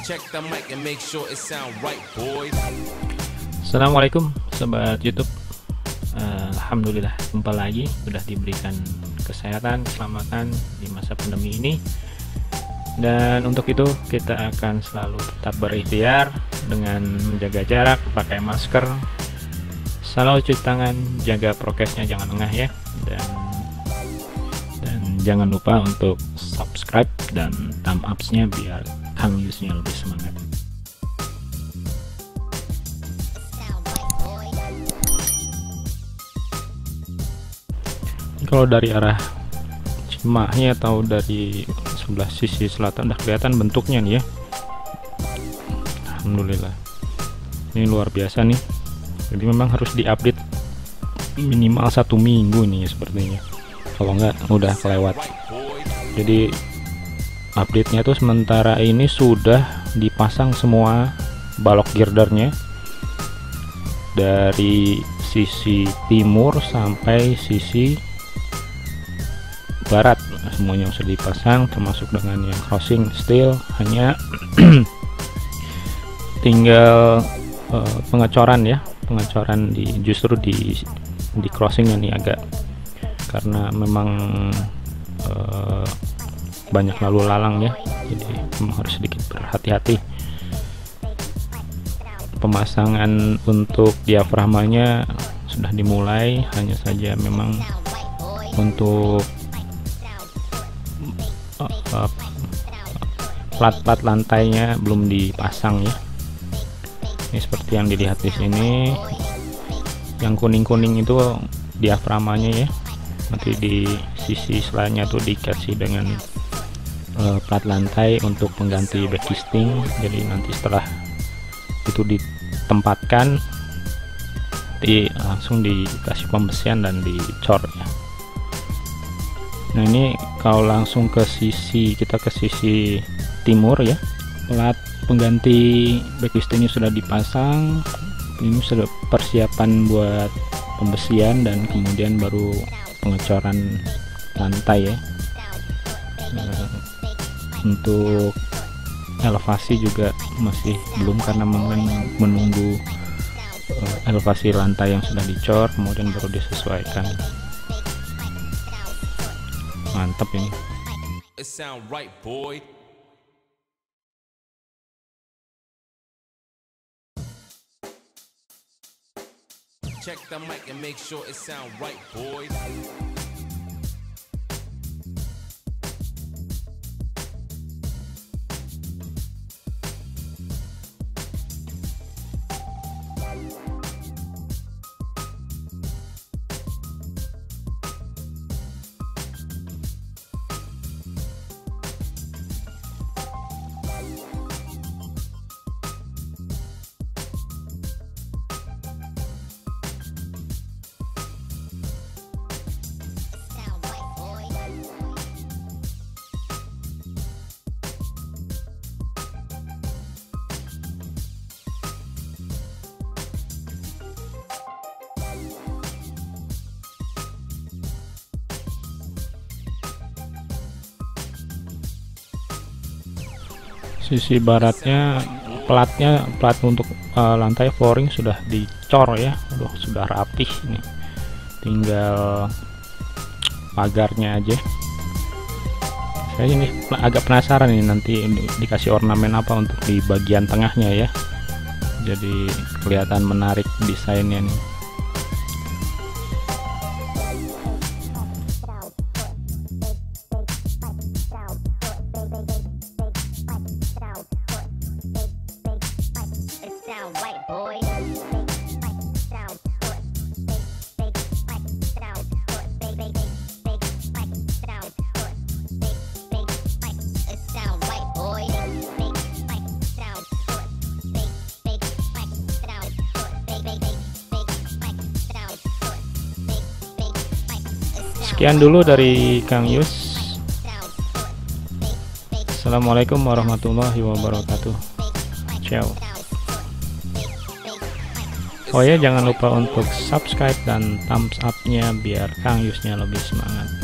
Assalamualaikum sobat YouTube. Alhamdulillah jumpa lagi, sudah diberikan kesehatan, keselamatan di masa pandemi ini. Dan untuk itu kita akan selalu tetap berikhtiar dengan menjaga jarak, pakai masker, selalu cuci tangan, jaga prokesnya, jangan lengah ya. Dan jangan lupa untuk subscribe dan thumb up-nya biar Kang Yusnya lebih semangat. Kalau dari arah Cimahi atau dari sebelah sisi selatan udah kelihatan bentuknya nih ya. Alhamdulillah, ini luar biasa nih. Jadi memang harus diupdate minimal 1 minggu nih sepertinya, kalau nggak udah kelewat. Jadi update-nya tuh sementara ini sudah dipasang semua balok girdernya dari sisi timur sampai sisi barat, semuanya sudah dipasang, termasuk dengan yang crossing steel. Hanya tinggal pengecoran ya, pengecoran justru di crossingnya nih agak, karena memang banyak lalu lalang ya, jadi memang harus sedikit berhati-hati. Pemasangan untuk diafragmanya sudah dimulai, hanya saja memang untuk plat-plat lantainya belum dipasang ya. Ini seperti yang dilihat di sini, yang kuning-kuning itu diafragmanya ya. Nanti di sisi selainnya tuh dikasih dengan plat lantai untuk pengganti backkisting. Jadi nanti setelah itu ditempatkan, langsung dikasih pembesian dan dicor ya. Nah ini kalau langsung ke sisi, kita ke sisi timur ya, plat pengganti backkistingnya sudah dipasang. Ini sudah persiapan buat pembesian dan kemudian baru pengecoran lantai ya. Untuk elevasi juga masih belum, karena menunggu elevasi lantai yang sudah dicor kemudian baru disesuaikan. Mantap ini. Check the mic and make sure it sound right, boy. Sisi baratnya plat untuk lantai flooring sudah dicor ya. Aduh, sudah rapih nih, tinggal pagarnya aja. Saya ini agak penasaran nih nanti dikasih ornamen apa untuk di bagian tengahnya ya, jadi kelihatan menarik desainnya nih. Sekian dulu dari Kang Yus. Assalamualaikum warahmatullahi wabarakatuh. Ciao. Oh ya, jangan lupa untuk subscribe dan thumbs up-nya biar Kang Yusnya lebih semangat.